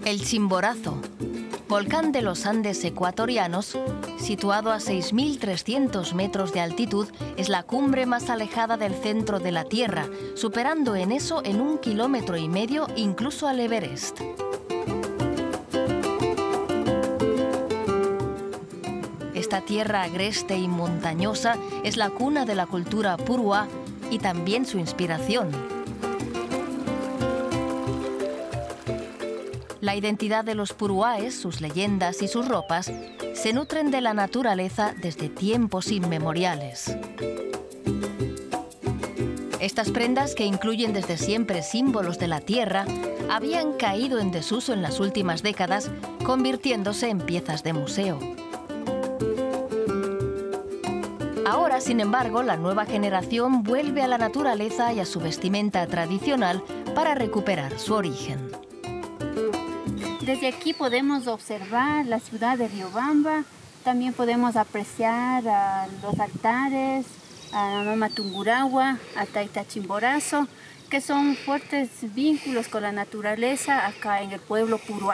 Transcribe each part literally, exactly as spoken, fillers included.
El Chimborazo, volcán de los Andes ecuatorianos, situado a seis mil trescientos metros de altitud, es la cumbre más alejada del centro de la Tierra, superando en eso en un kilómetro y medio incluso al Everest. Esta tierra agreste y montañosa es la cuna de la cultura purúa y también su inspiración. La identidad de los puruáes, sus leyendas y sus ropas se nutren de la naturaleza desde tiempos inmemoriales. Estas prendas, que incluyen desde siempre símbolos de la tierra, habían caído en desuso en las últimas décadas, convirtiéndose en piezas de museo. Ahora, sin embargo, la nueva generación vuelve a la naturaleza y a su vestimenta tradicional para recuperar su origen. Desde aquí podemos observar la ciudad de Riobamba, también podemos apreciar uh, los altares, a Mama Tungurahua, a Taita Chimborazo, que son fuertes vínculos con la naturaleza acá en el pueblo purúa.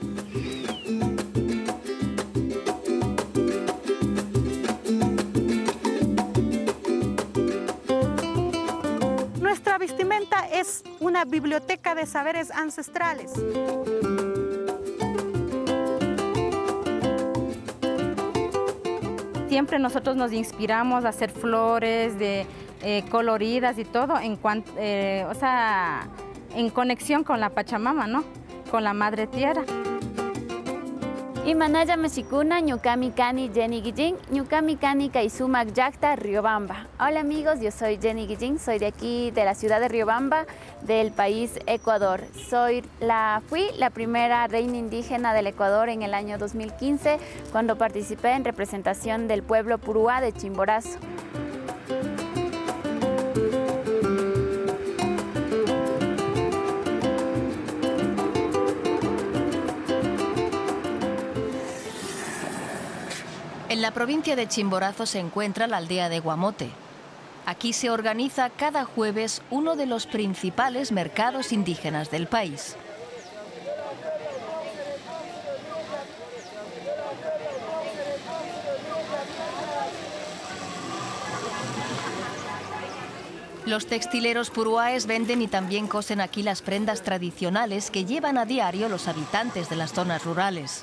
Nuestra vestimenta es una biblioteca de saberes ancestrales. Siempre nosotros nos inspiramos a hacer flores de, eh, coloridas y todo en, cuanto, eh, o sea, en conexión con la Pachamama, ¿no? Con la Madre Tierra. Imanaya Mexicuna, Ñucami Cani, Jenny Guillín, Ñucami Cani, Kaisumac Yacta, Riobamba. Hola amigos, yo soy Jenny Guillín, soy de aquí, de la ciudad de Riobamba, del país Ecuador. Soy la, fui la primera reina indígena del Ecuador en el año dos mil quince, cuando participé en representación del pueblo purúa de Chimborazo. En la provincia de Chimborazo se encuentra la aldea de Guamote. Aquí se organiza cada jueves uno de los principales mercados indígenas del país. Los textileros puruáes venden y también cosen aquí las prendas tradicionales que llevan a diario los habitantes de las zonas rurales.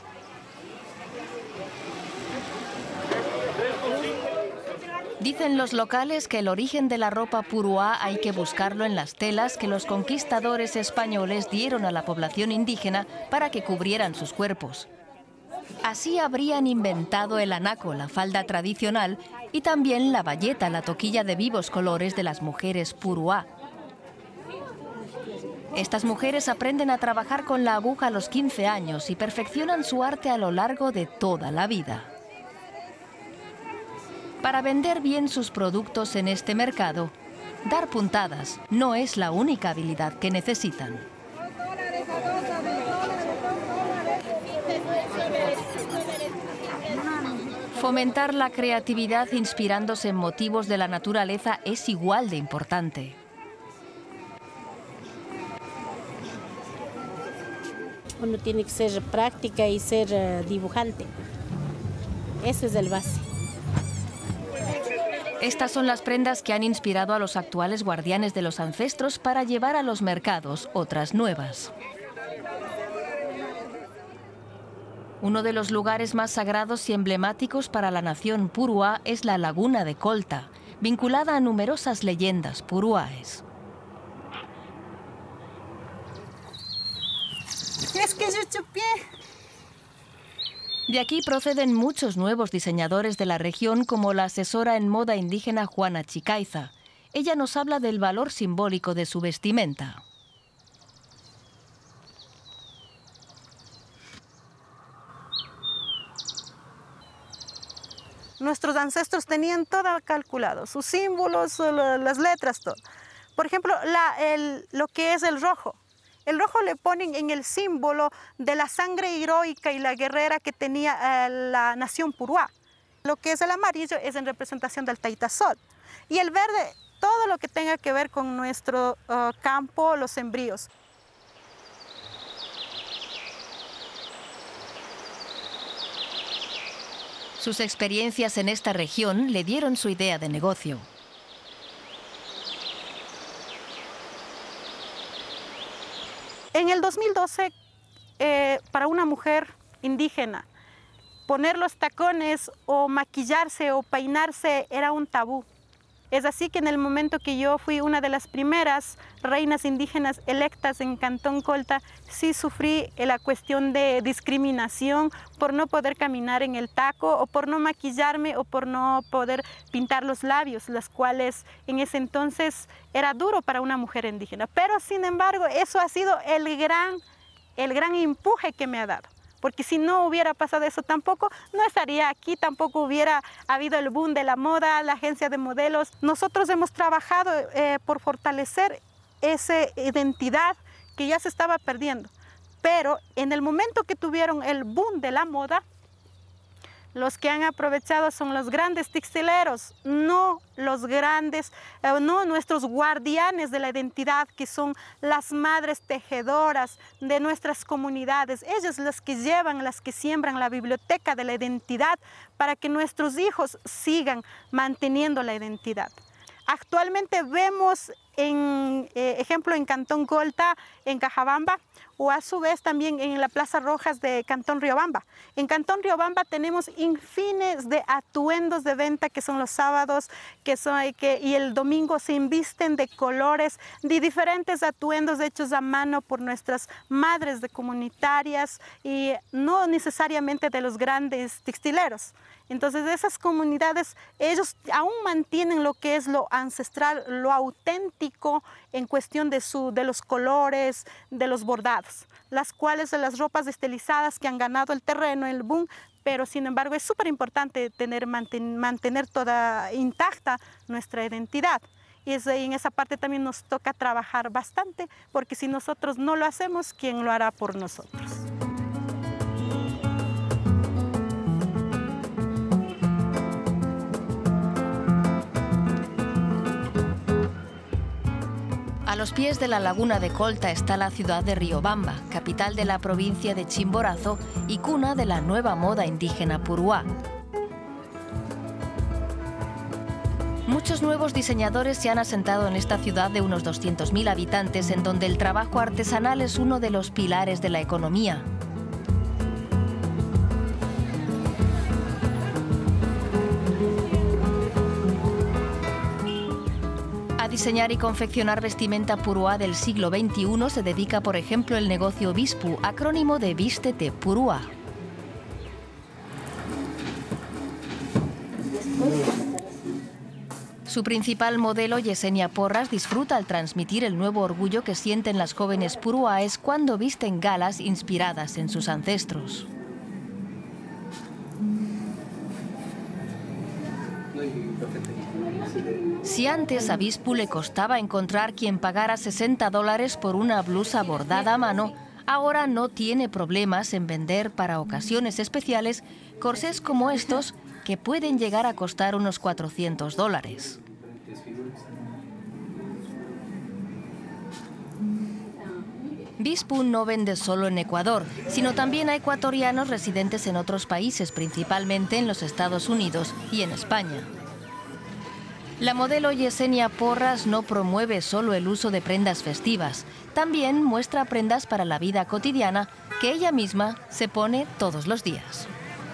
Dicen los locales que el origen de la ropa purúa hay que buscarlo en las telas que los conquistadores españoles dieron a la población indígena para que cubrieran sus cuerpos. Así habrían inventado el anaco, la falda tradicional, y también la bayeta, la toquilla de vivos colores de las mujeres purúa. Estas mujeres aprenden a trabajar con la aguja a los quince años y perfeccionan su arte a lo largo de toda la vida. Para vender bien sus productos en este mercado, dar puntadas no es la única habilidad que necesitan. Fomentar la creatividad inspirándose en motivos de la naturaleza es igual de importante. Uno tiene que ser práctica y ser uh, dibujante. Ese es el base. Estas son las prendas que han inspirado a los actuales guardianes de los ancestros para llevar a los mercados otras nuevas. Uno de los lugares más sagrados y emblemáticos para la nación purúa es la laguna de Colta, vinculada a numerosas leyendas puruáes. Es que yo chupé. De aquí proceden muchos nuevos diseñadores de la región, como la asesora en moda indígena Juana Chicaiza. Ella nos habla del valor simbólico de su vestimenta. Nuestros ancestros tenían todo calculado, sus símbolos, las letras, todo. Por ejemplo, la, el, lo que es el rojo. El rojo le ponen en el símbolo de la sangre heroica y la guerrera que tenía eh, la nación purúa. Lo que es el amarillo es en representación del Taita Sol. Y el verde, todo lo que tenga que ver con nuestro uh, campo, los sembríos. Sus experiencias en esta región le dieron su idea de negocio. En el dos mil doce, eh, para una mujer indígena, poner los tacones o maquillarse o peinarse era un tabú. Es así que en el momento que yo fui una de las primeras reinas indígenas electas en Cantón Colta, sí sufrí la cuestión de discriminación por no poder caminar en el taco o por no maquillarme o por no poder pintar los labios, las cuales en ese entonces era duro para una mujer indígena. Pero sin embargo, eso ha sido el gran, el gran empuje que me ha dado. Porque si no hubiera pasado eso tampoco, no estaría aquí, tampoco hubiera habido el boom de la moda, la agencia de modelos. Nosotros hemos trabajado eh, por fortalecer esa identidad que ya se estaba perdiendo. Pero en el momento que tuvieron el boom de la moda, los que han aprovechado son los grandes textileros, no los grandes, eh, no nuestros guardianes de la identidad, que son las madres tejedoras de nuestras comunidades. Ellas las que llevan, las que siembran la biblioteca de la identidad para que nuestros hijos sigan manteniendo la identidad. Actualmente vemos, en eh, ejemplo, en Cantón Colta, en Cajabamba, o a su vez también en la Plaza Rojas de Cantón Riobamba. En Cantón Riobamba tenemos infines de atuendos de venta que son los sábados que son, que, y el domingo se invisten de colores, de diferentes atuendos hechos a mano por nuestras madres de comunitarias y no necesariamente de los grandes textileros. Entonces esas comunidades, ellos aún mantienen lo que es lo ancestral, lo auténtico en cuestión de, su, de los colores, de los bordados, las cuales son las ropas estilizadas que han ganado el terreno, el boom, pero sin embargo es súper importante tener, manten, mantener toda intacta nuestra identidad. Y es, en esa parte también nos toca trabajar bastante, porque si nosotros no lo hacemos, ¿quién lo hará por nosotros? A los pies de la laguna de Colta está la ciudad de Riobamba, capital de la provincia de Chimborazo y cuna de la nueva moda indígena puruá. Muchos nuevos diseñadores se han asentado en esta ciudad de unos doscientos mil habitantes, en donde el trabajo artesanal es uno de los pilares de la economía. A diseñar y confeccionar vestimenta puruá del siglo veintiuno se dedica, por ejemplo, el negocio Vispu, acrónimo de Vístete Puruá. Su principal modelo, Yesenia Porras, disfruta al transmitir el nuevo orgullo que sienten las jóvenes puruáes cuando visten galas inspiradas en sus ancestros. Si antes a Vispu le costaba encontrar quien pagara sesenta dólares por una blusa bordada a mano, ahora no tiene problemas en vender para ocasiones especiales corsés como estos, que pueden llegar a costar unos cuatrocientos dólares. Vispu no vende solo en Ecuador, sino también a ecuatorianos residentes en otros países, principalmente en los Estados Unidos y en España. La modelo Yesenia Porras no promueve solo el uso de prendas festivas, también muestra prendas para la vida cotidiana que ella misma se pone todos los días.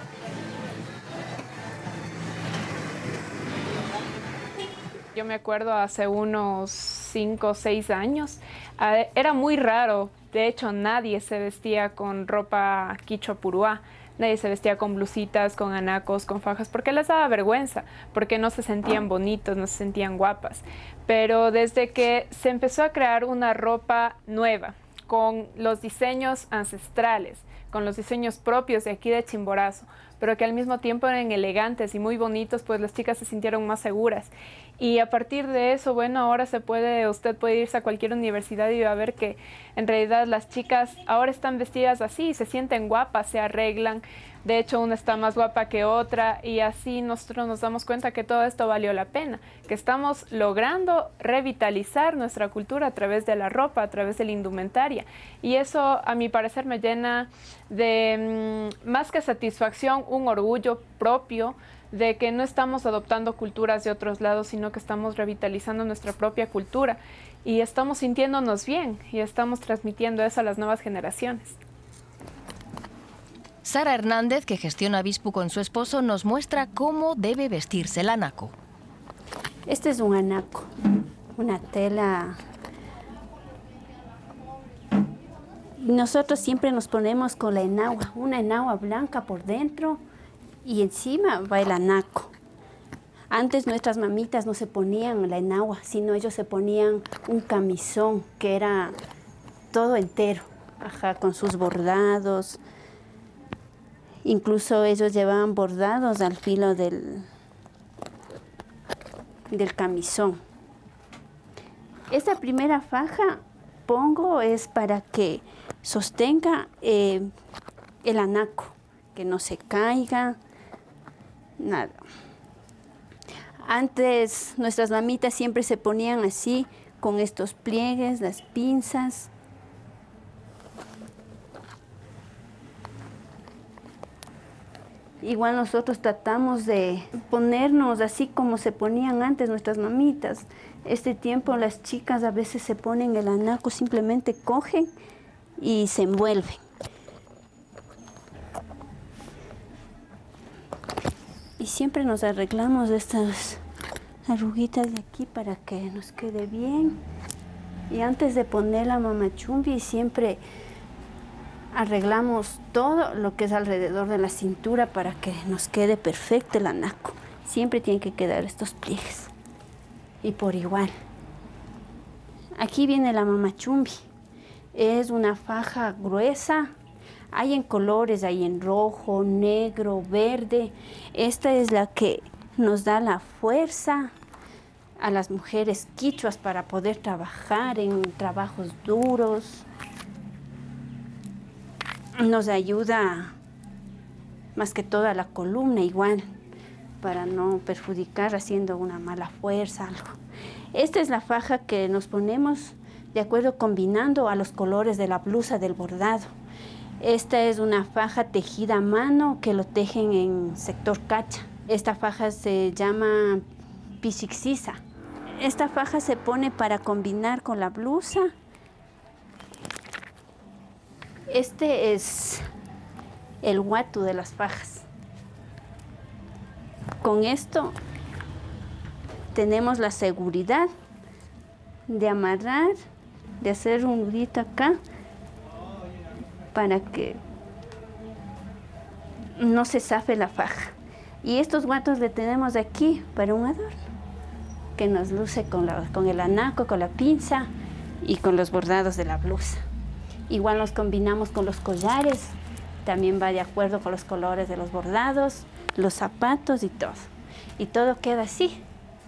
Yo me acuerdo hace unos cinco o seis años, era muy raro, de hecho nadie se vestía con ropa quichua puruá. Nadie se vestía con blusitas, con anacos, con fajas, porque les daba vergüenza, porque no se sentían bonitos, no se sentían guapas. Pero desde que se empezó a crear una ropa nueva, con los diseños ancestrales, con los diseños propios de aquí de Chimborazo, pero que al mismo tiempo eran elegantes y muy bonitos, pues las chicas se sintieron más seguras. Y a partir de eso, bueno, ahora se puede, usted puede irse a cualquier universidad y va a ver que en realidad las chicas ahora están vestidas así, se sienten guapas, se arreglan. De hecho, una está más guapa que otra y así nosotros nos damos cuenta que todo esto valió la pena, que estamos logrando revitalizar nuestra cultura a través de la ropa, a través de la indumentaria. Y eso, a mi parecer, me llena de, mmm, más que satisfacción, un orgullo propio de que no estamos adoptando culturas de otros lados, sino que estamos revitalizando nuestra propia cultura y estamos sintiéndonos bien y estamos transmitiendo eso a las nuevas generaciones. Sara Hernández, que gestiona Vispu con su esposo, nos muestra cómo debe vestirse el anaco. Este es un anaco, una tela. Nosotros siempre nos ponemos con la enagua, una enagua blanca por dentro y encima va el anaco. Antes nuestras mamitas no se ponían la enagua, sino ellos se ponían un camisón que era todo entero, ajá, con sus bordados. Incluso ellos llevaban bordados al filo del, del camisón. Esta primera faja pongo es para que sostenga eh, el anaco, que no se caiga, nada. Antes nuestras mamitas siempre se ponían así, con estos pliegues, las pinzas. Igual nosotros tratamos de ponernos así como se ponían antes nuestras mamitas. Este tiempo las chicas a veces se ponen el anaco, simplemente cogen y se envuelven. Y siempre nos arreglamos estas arruguitas de aquí para que nos quede bien. Y antes de poner la mamachumbi siempre arreglamos todo lo que es alrededor de la cintura para que nos quede perfecto el anaco. Siempre tienen que quedar estos pliegues. Y por igual. Aquí viene la mamachumbi. Es una faja gruesa. Hay en colores, hay en rojo, negro, verde. Esta es la que nos da la fuerza a las mujeres quichuas para poder trabajar en trabajos duros. Nos ayuda más que todo a la columna igual, para no perjudicar haciendo una mala fuerza, algo. Esta es la faja que nos ponemos de acuerdo combinando a los colores de la blusa del bordado. Esta es una faja tejida a mano que lo tejen en sector cacha. Esta faja se llama pichixisa. Esta faja se pone para combinar con la blusa. Este es el guatu de las fajas. Con esto tenemos la seguridad de amarrar, de hacer un nudito acá para que no se zafe la faja. Y estos guatos le tenemos aquí para un adorno, que nos luce con, la, con el anaco, con la pinza y con los bordados de la blusa. Igual los combinamos con los collares, también va de acuerdo con los colores de los bordados, los zapatos y todo. Y todo queda así.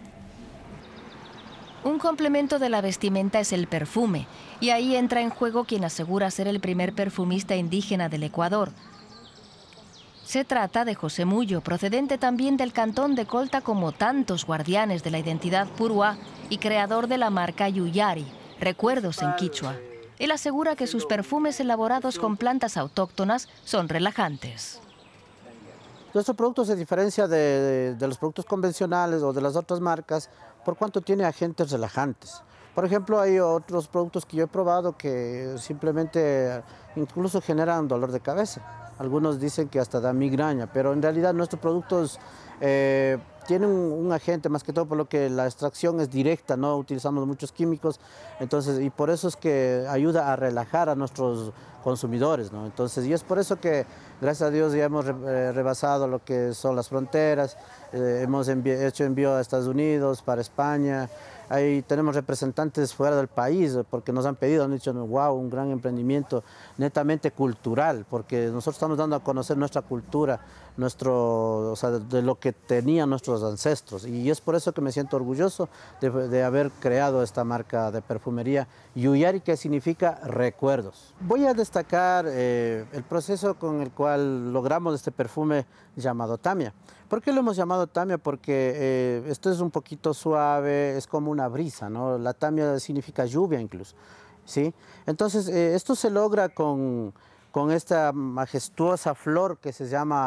Un complemento de la vestimenta es el perfume, y ahí entra en juego quien asegura ser el primer perfumista indígena del Ecuador. Se trata de José Mullo, procedente también del cantón de Colta como tantos guardianes de la identidad puruá y creador de la marca Yuyari, recuerdos en quichua. Él asegura que sus perfumes elaborados con plantas autóctonas son relajantes. Nuestro producto se diferencia de, de, de los productos convencionales o de las otras marcas por cuanto tiene agentes relajantes. Por ejemplo, hay otros productos que yo he probado que simplemente incluso generan dolor de cabeza. Algunos dicen que hasta da migraña, pero en realidad nuestros productos eh, tienen un, un agente, más que todo por lo que la extracción es directa, no utilizamos muchos químicos, entonces, y por eso es que ayuda a relajar a nuestros consumidores, ¿no? Entonces, y es por eso que, gracias a Dios, ya hemos re, rebasado lo que son las fronteras, eh, hemos envi hecho envío a Estados Unidos, para España. Ahí tenemos representantes fuera del país porque nos han pedido, han dicho, wow, un gran emprendimiento netamente cultural, porque nosotros estamos dando a conocer nuestra cultura, nuestro, o sea, de lo que tenían nuestros ancestros. Y es por eso que me siento orgulloso de, de haber creado esta marca de perfumería Yuyari, que significa recuerdos. Voy a destacar eh, el proceso con el cual logramos este perfume llamado Tamia. ¿Por qué lo hemos llamado Tamia? Porque eh, esto es un poquito suave, es como una brisa, ¿no? La Tamia significa lluvia incluso, ¿sí? Entonces, eh, esto se logra con, con esta majestuosa flor que se llama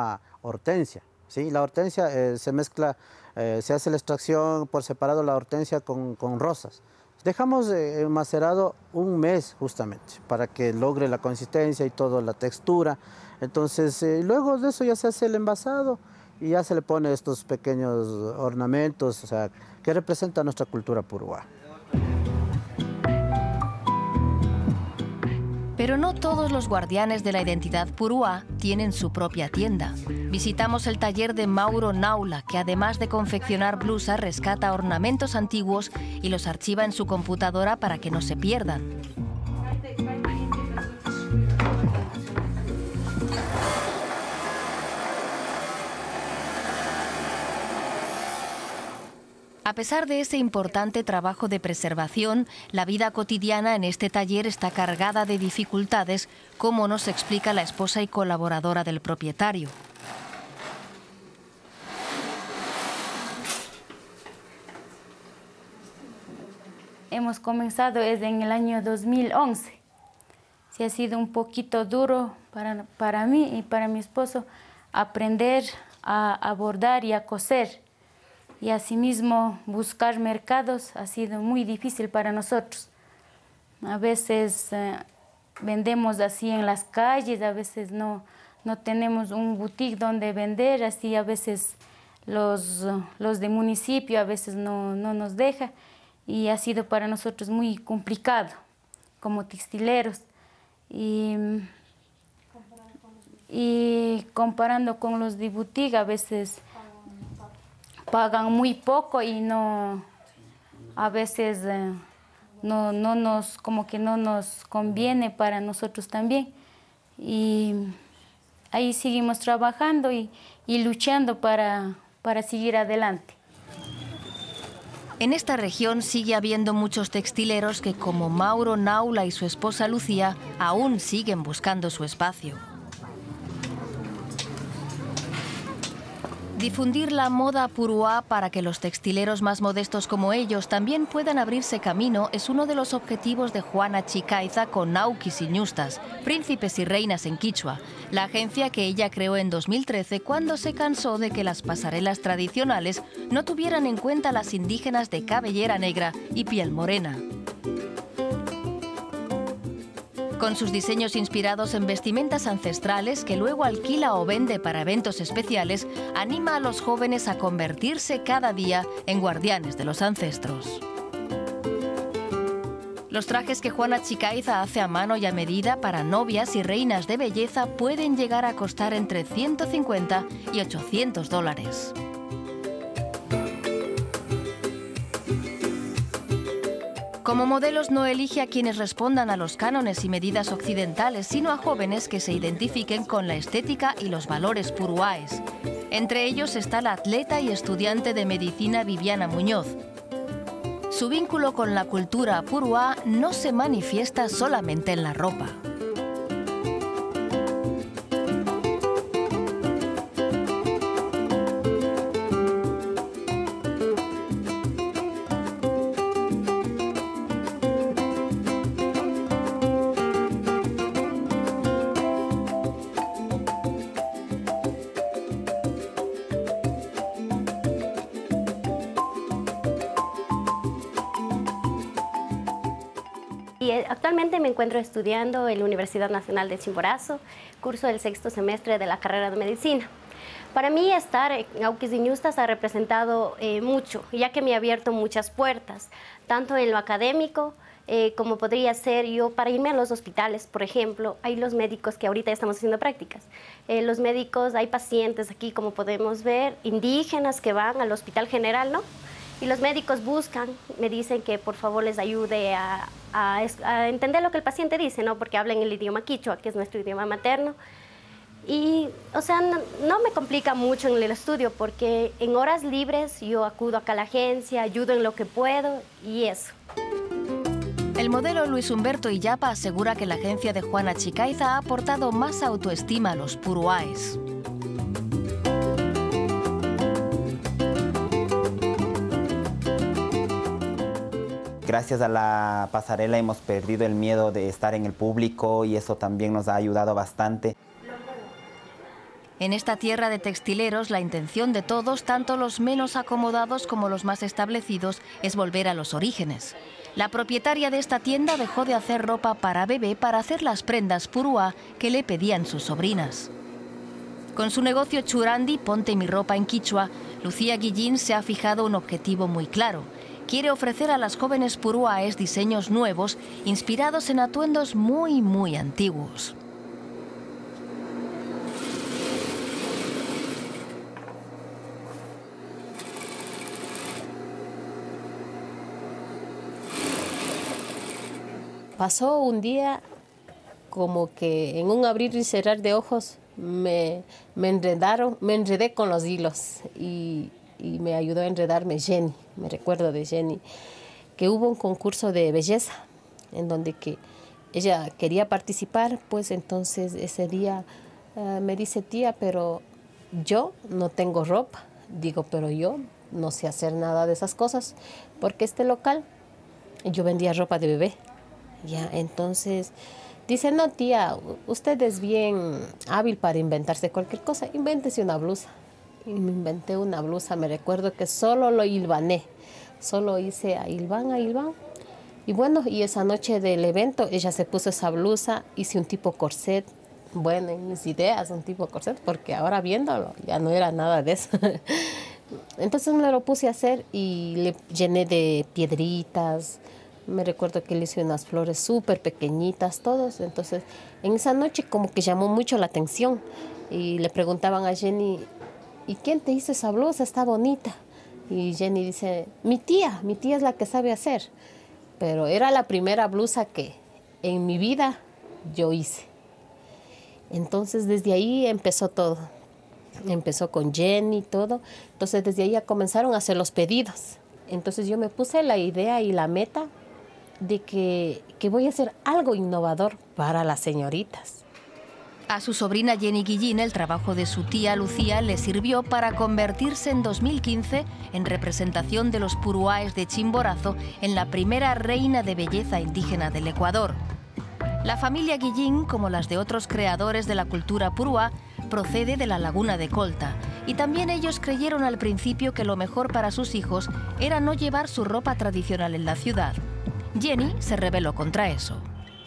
hortensia. ¿Sí? La hortensia eh, se mezcla, eh, se hace la extracción por separado la hortensia con, con rosas. Dejamos eh, macerado un mes justamente para que logre la consistencia y toda la textura. Entonces eh, luego de eso ya se hace el envasado y ya se le pone estos pequeños ornamentos, o sea, que representan nuestra cultura puruá. Pero no todos los guardianes de la identidad puruá tienen su propia tienda. Visitamos el taller de Mauro Naula, que además de confeccionar blusas, rescata ornamentos antiguos y los archiva en su computadora para que no se pierdan. A pesar de ese importante trabajo de preservación, la vida cotidiana en este taller está cargada de dificultades, como nos explica la esposa y colaboradora del propietario. Hemos comenzado desde en el año dos mil once. Sí, ha sido un poquito duro para, para mí y para mi esposo aprender a, a bordar y a coser. Y asimismo buscar mercados ha sido muy difícil para nosotros. A veces eh, vendemos así en las calles, a veces no, no tenemos un boutique donde vender, así a veces los, los de municipio a veces no, no nos dejan y ha sido para nosotros muy complicado como textileros. Y, y comparando con los de boutique a veces pagan muy poco y no, a veces eh, no, no nos, como que no nos conviene para nosotros también. Y ahí seguimos trabajando y, y luchando para, para seguir adelante. En esta región sigue habiendo muchos textileros que, como Mauro Naula y su esposa Lucía, aún siguen buscando su espacio. Difundir la moda puruá para que los textileros más modestos como ellos también puedan abrirse camino es uno de los objetivos de Juana Chicaiza con Naukis y Ñustas, príncipes y reinas en quichua, la agencia que ella creó en dos mil trece cuando se cansó de que las pasarelas tradicionales no tuvieran en cuenta a las indígenas de cabellera negra y piel morena. Con sus diseños inspirados en vestimentas ancestrales que luego alquila o vende para eventos especiales, anima a los jóvenes a convertirse cada día en guardianes de los ancestros. Los trajes que Juana Chicaiza hace a mano y a medida para novias y reinas de belleza pueden llegar a costar entre ciento cincuenta y ochocientos dólares. Como modelos no elige a quienes respondan a los cánones y medidas occidentales, sino a jóvenes que se identifiquen con la estética y los valores puruáes. Entre ellos está la atleta y estudiante de medicina Viviana Muñoz. Su vínculo con la cultura puruá no se manifiesta solamente en la ropa. Actualmente me encuentro estudiando en la Universidad Nacional de Chimborazo, curso del sexto semestre de la carrera de Medicina. Para mí estar en Naukis y Ñustas ha representado eh, mucho, ya que me ha abierto muchas puertas, tanto en lo académico eh, como podría ser yo para irme a los hospitales, por ejemplo. Hay los médicos que ahorita estamos haciendo prácticas. Eh, los médicos, hay pacientes aquí, como podemos ver, indígenas que van al Hospital General, ¿no? Y los médicos buscan, me dicen que por favor les ayude a, a, a entender lo que el paciente dice, ¿no? Porque hablan el idioma quichua, que es nuestro idioma materno. Y, o sea, no, no me complica mucho en el estudio, porque en horas libres yo acudo acá a la agencia, ayudo en lo que puedo y eso. El modelo Luis Humberto Illapa asegura que la agencia de Juana Chicaiza ha aportado más autoestima a los puruáes. Gracias a la pasarela hemos perdido el miedo de estar en el público y eso también nos ha ayudado bastante. En esta tierra de textileros, la intención de todos, tanto los menos acomodados como los más establecidos, es volver a los orígenes. La propietaria de esta tienda dejó de hacer ropa para bebé para hacer las prendas puruá que le pedían sus sobrinas. Con su negocio Churandi, Ponte mi ropa en quichua, Lucía Guillín se ha fijado un objetivo muy claro. Quiere ofrecer a las jóvenes puruáes diseños nuevos, inspirados en atuendos muy, muy antiguos. Pasó un día como que en un abrir y cerrar de ojos me, me enredaron, me enredé con los hilos y, y me ayudó a enredarme Jenny, me recuerdo de Jenny, que hubo un concurso de belleza en donde que ella quería participar, pues entonces ese día uh, me dice, tía, pero yo no tengo ropa. Digo, pero yo no sé hacer nada de esas cosas, porque este local yo vendía ropa de bebé. Ya, entonces dice, no, tía, usted es bien hábil para inventarse cualquier cosa, invéntese una blusa. Y me inventé una blusa, me recuerdo que solo lo hilvané, solo hice a hilván, a hilván. Y bueno, y esa noche del evento ella se puso esa blusa, hice un tipo corset, bueno, en mis ideas un tipo corset, porque ahora viéndolo ya no era nada de eso. Entonces me lo puse a hacer y le llené de piedritas. Me recuerdo que le hice unas flores súper pequeñitas, todos. Entonces, en esa noche como que llamó mucho la atención. Y le preguntaban a Jenny, ¿y quién te hizo esa blusa? Está bonita. Y Jenny dice, mi tía, mi tía es la que sabe hacer. Pero era la primera blusa que en mi vida yo hice. Entonces, desde ahí empezó todo. Empezó con Jenny y todo. Entonces, desde ahí ya comenzaron a hacer los pedidos. Entonces, yo me puse la idea y la meta de que, que voy a hacer algo innovador para las señoritas. A su sobrina Jenny Guillín el trabajo de su tía Lucía le sirvió para convertirse en dos mil quince en representación de los puruáes de Chimborazo en la primera reina de belleza indígena del Ecuador. La familia Guillín, como las de otros creadores de la cultura puruá, procede de la laguna de Colta, y también ellos creyeron al principio que lo mejor para sus hijos era no llevar su ropa tradicional en la ciudad. Jenny se rebeló contra eso.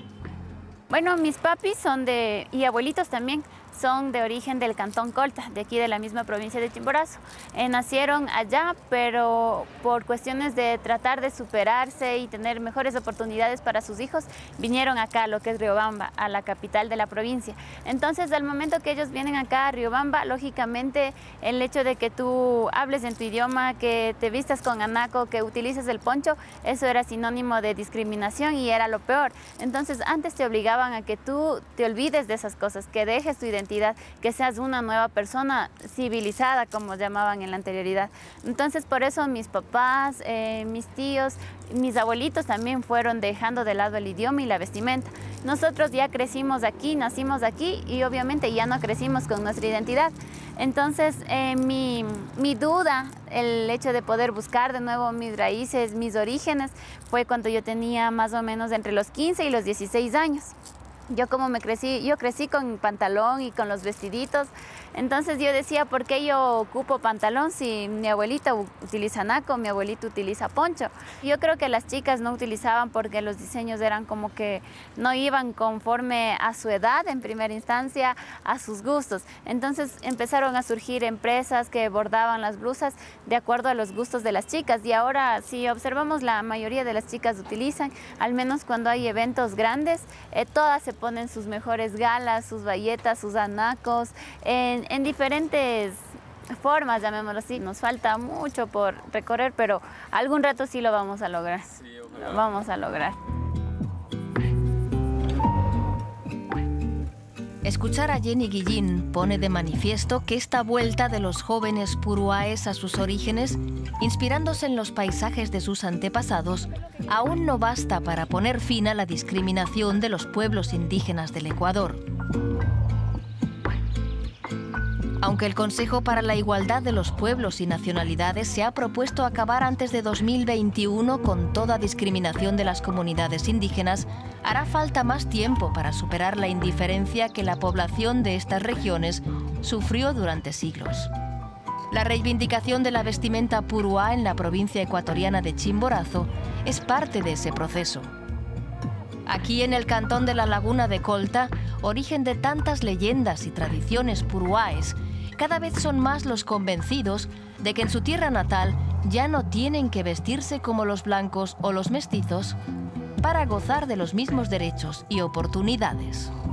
Bueno, mis papis son de, y abuelitos también, son de origen del cantón Colta, de aquí de la misma provincia de Chimborazo. Eh, nacieron allá, pero por cuestiones de tratar de superarse y tener mejores oportunidades para sus hijos, vinieron acá a lo que es Riobamba, a la capital de la provincia. Entonces, al momento que ellos vienen acá a Riobamba, lógicamente el hecho de que tú hables en tu idioma, que te vistas con anaco, que utilices el poncho, eso era sinónimo de discriminación y era lo peor. Entonces, antes te obligaban a que tú te olvides de esas cosas, que dejes tu identidad, que seas una nueva persona civilizada, como llamaban en la anterioridad. Entonces, por eso mis papás, eh, mis tíos, mis abuelitos también fueron dejando de lado el idioma y la vestimenta. Nosotros ya crecimos aquí, nacimos aquí y obviamente ya no crecimos con nuestra identidad. Entonces, eh, mi, mi duda, el hecho de poder buscar de nuevo mis raíces, mis orígenes, fue cuando yo tenía más o menos entre los quince y los dieciséis años. Yo como me crecí, yo crecí con pantalón y con los vestiditos, entonces yo decía, ¿por qué yo ocupo pantalón si mi abuelita utiliza naco, mi abuelito utiliza poncho? Yo creo que las chicas no utilizaban porque los diseños eran como que no iban conforme a su edad en primera instancia, a sus gustos. Entonces empezaron a surgir empresas que bordaban las blusas de acuerdo a los gustos de las chicas y ahora si observamos la mayoría de las chicas utilizan, al menos cuando hay eventos grandes, eh, todas se ponen sus mejores galas, sus bayetas, sus anacos, en, en diferentes formas, llamémoslo así. Nos falta mucho por recorrer, pero algún rato sí lo vamos a lograr. Sí, lo vamos a lograr. Escuchar a Jenny Guillín pone de manifiesto que esta vuelta de los jóvenes puruáes a sus orígenes, inspirándose en los paisajes de sus antepasados, aún no basta para poner fin a la discriminación de los pueblos indígenas del Ecuador. Aunque el Consejo para la Igualdad de los Pueblos y Nacionalidades se ha propuesto acabar antes de dos mil veintiuno con toda discriminación de las comunidades indígenas, hará falta más tiempo para superar la indiferencia que la población de estas regiones sufrió durante siglos. La reivindicación de la vestimenta puruá en la provincia ecuatoriana de Chimborazo es parte de ese proceso. Aquí en el cantón de la Laguna de Colta, origen de tantas leyendas y tradiciones puruáes, cada vez son más los convencidos de que en su tierra natal ya no tienen que vestirse como los blancos o los mestizos para gozar de los mismos derechos y oportunidades.